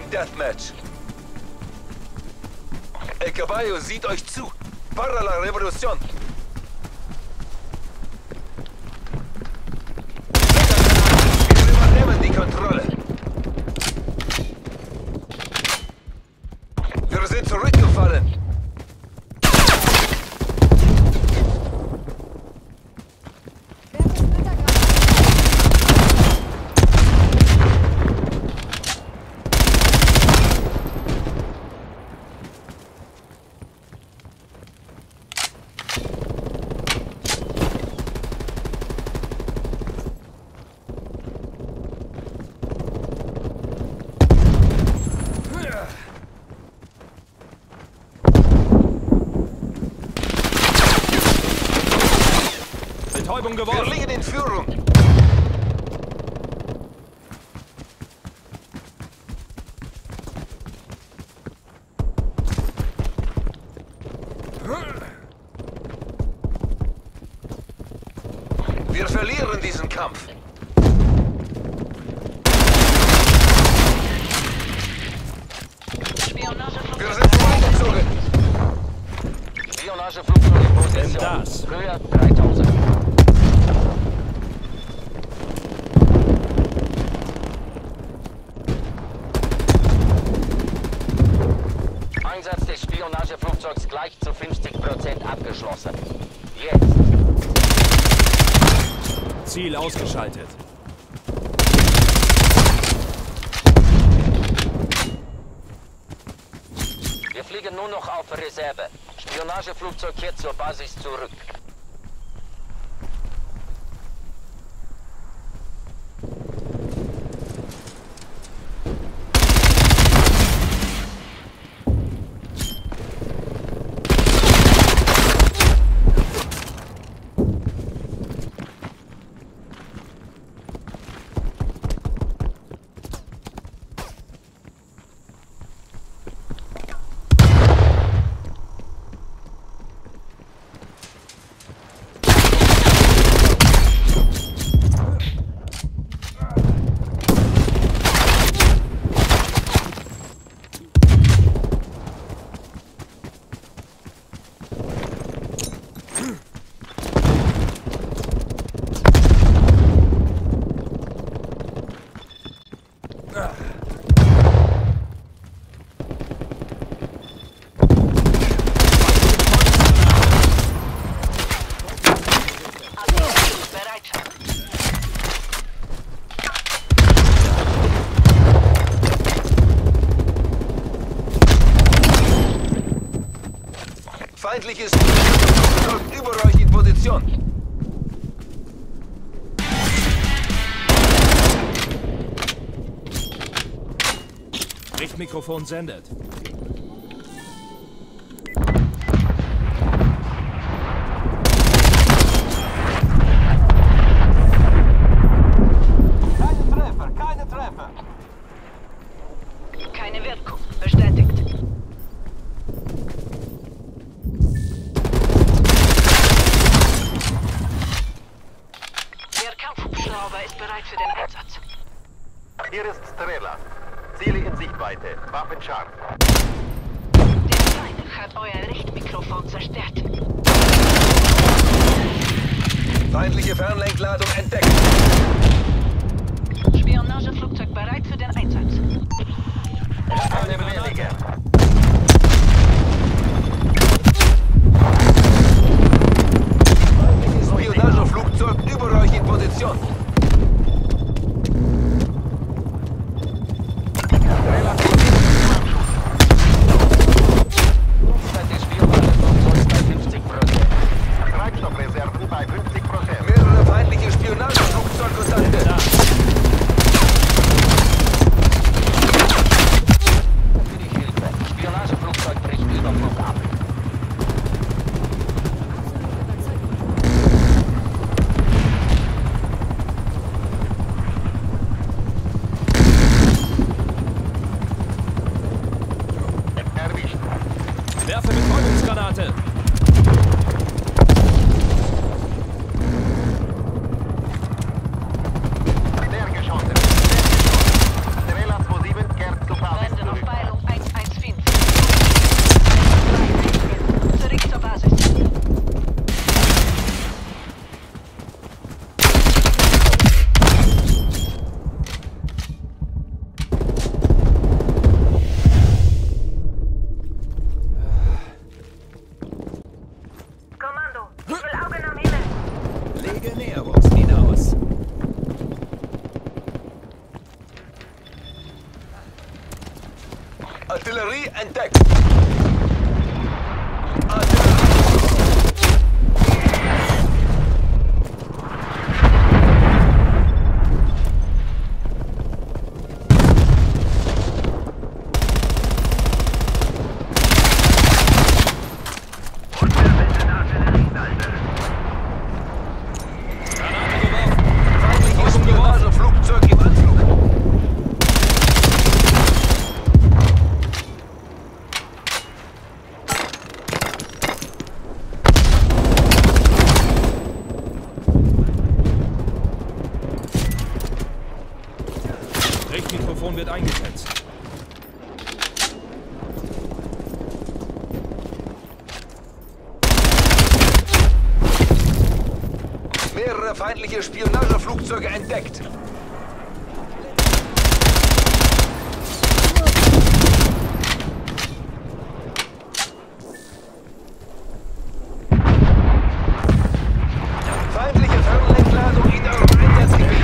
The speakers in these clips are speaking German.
Deathmatch. El Caballo sieht euch zu. Para la Revolution. Wir übernehmen die Kontrolle. Wir sind zurückgefallen. Wir liegen in Führung. Wir verlieren diesen Kampf. Wir sind zurückgezogen. Spionageflugzeug in Position. Höhe 3000. Einsatz des Spionageflugzeugs gleich zu 50% abgeschlossen. Jetzt. Ziel ausgeschaltet. Wir fliegen nur noch auf Reserve. Spionageflugzeug kehrt zur Basis zurück. Feindliches Flugzeug über euch in Position. Richtmikrofon sendet. Keine Treffer. Keine Wirkung. Bestätigt. Der Kampfhubschrauber ist bereit für den Einsatz. Hier ist Strela. Ziele in Sichtweite. Waffen scharf. Der Feind hat euer Richtmikrofon zerstört. Feindliche Fernlenkladung entdeckt. Spionageflugzeug bereit für den Einsatz. Eine Bewegung. Spionageflugzeug über euch in Position. Treibstoffreserven bei 50%. Mehrere feindliche Spionageflugzeuge unter. entdeckt. Feindliches Spionageflugzeug im Anflug. Richtmikrofon wird eingesetzt. Mehrere feindliche Spionageflugzeuge entdeckt. Feindliche Fernlenkladung in eurem Einsatzgebiet.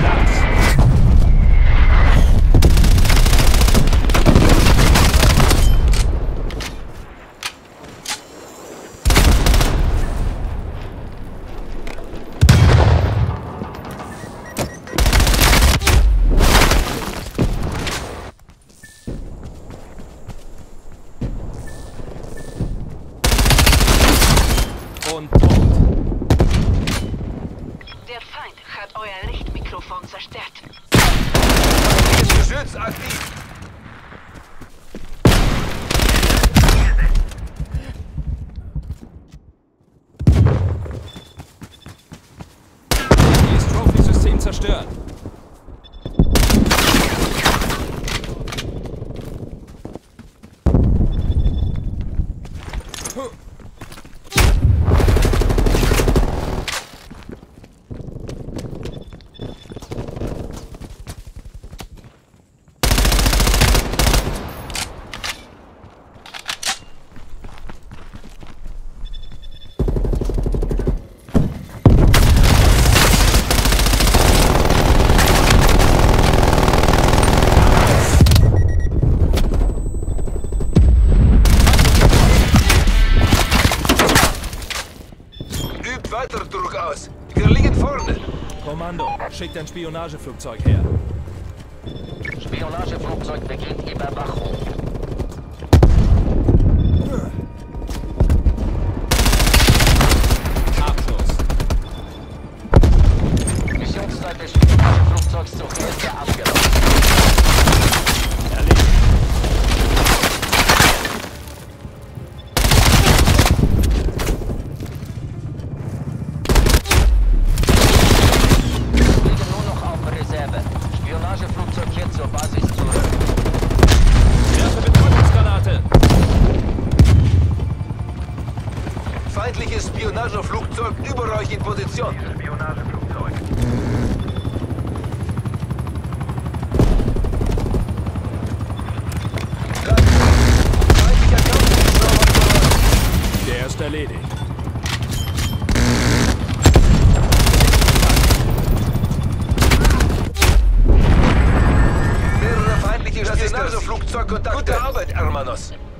Und tot. Der Feind hat euer Richtmikrofon zerstört. Feindliches Geschütz aktiv. Dieses Trophy-System zerstört. Übt weiter Druck aus. Wir liegen vorne. Kommando, schickt ein Spionageflugzeug her. Spionageflugzeug beginnt Überwachung. Abschluss. Missionszeit des Spionageflugzeugs zur Hälfte abgelaufen. Erledigt. Liegen nur noch auf Reserve. Spionageflugzeug hier zur Basis zurück. Werfe Betäubungsgranate. Feindliches Spionageflugzeug über euch in Position. Spionageflugzeug. Feindlicher Kampfhubschrauber. Der ist erledigt. Mehrere feindliche Spionageflugzeugkontakte. Gute Arbeit, Hermanos.